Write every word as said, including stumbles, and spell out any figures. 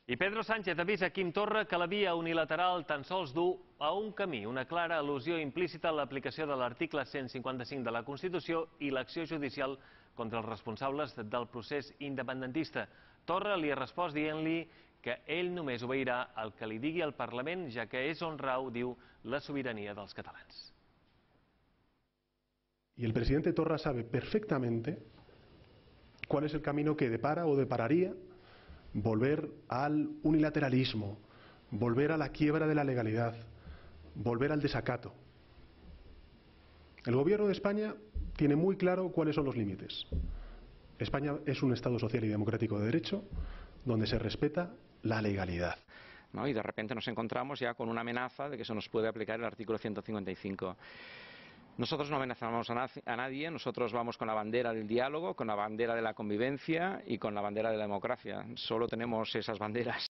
I Pedro Sánchez avisa Quim Torra que la via unilateral tan sols du a un camí, una clara al·lusió implícita a l'aplicació de l'article cent cinquanta-cinc de la Constitució i l'acció judicial contra els responsables del procés independentista. Torra li ha respost dient-li que ell només obeirà el que li digui el Parlament, ja que és on rau, diu, la sobirania dels catalans. Y el presidente Torra sabe perfectamente cuál es el camino que depara o depararía volver al unilateralismo, volver a la quiebra de la legalidad, volver al desacato. El gobierno de España tiene muy claro cuáles son los límites. España es un Estado social y democrático de derecho donde se respeta la legalidad. ¿No? Y de repente nos encontramos ya con una amenaza de que se nos puede aplicar el artículo ciento cincuenta y cinco. Nosotros no amenazamos a nadie, nosotros vamos con la bandera del diálogo, con la bandera de la convivencia y con la bandera de la democracia. Solo tenemos esas banderas.